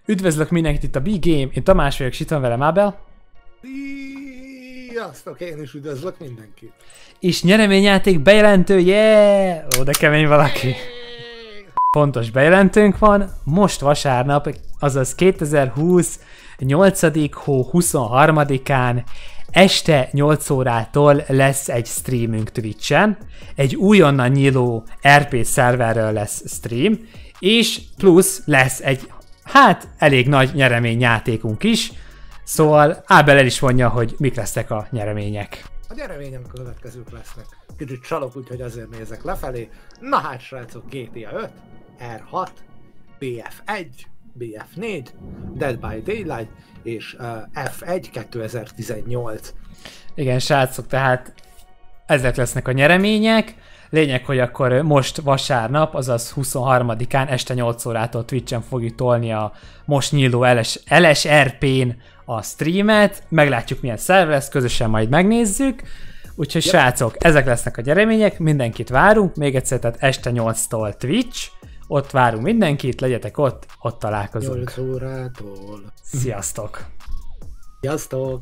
Üdvözlök mindenkit itt a B-Game, én Tamás vagyok, és itt van velem Ábel. Sziasztok, én is üdvözlök mindenkit. És nyereményjáték bejelentő, yeah! Ó, de kemény valaki. Pontos bejelentőnk van, most vasárnap, azaz 2020. 8. hó 23-án este 8 órától lesz egy streamünk Twitchen, egy újonnan nyíló RP szerverről lesz stream, és plusz lesz egy, hát elég nagy nyereményjátékunk is, szóval Ábel el is mondja, hogy mik lesznek a nyeremények. A nyereményem következők lesznek. Kicsit csalok, úgyhogy azért nézek lefelé. Na hát srácok, GTA 5, R6, BF1, BF4, Dead by Daylight és F1 2018. Igen, srácok, tehát ezek lesznek a nyeremények. Lényeg, hogy akkor most vasárnap, azaz 23-án este 8 órától Twitchen fogjuk tolni a most nyíló LSRP-n a streamet. Meglátjuk, milyen szerv lesz, közösen majd megnézzük. Úgyhogy srácok, ezek lesznek a nyeremények, mindenkit várunk. Még egyszer, tehát este 8-tól Twitch. Ott várunk mindenkit, legyetek ott találkozunk. 8 órától. Sziasztok! Sziasztok!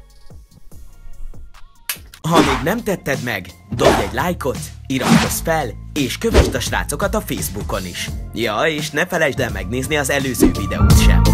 Ha még nem tetted meg, dobj egy lájkot, iratkozz fel, és kövesd a srácokat a Facebookon is. Ja, és ne felejtsd el megnézni az előző videót sem.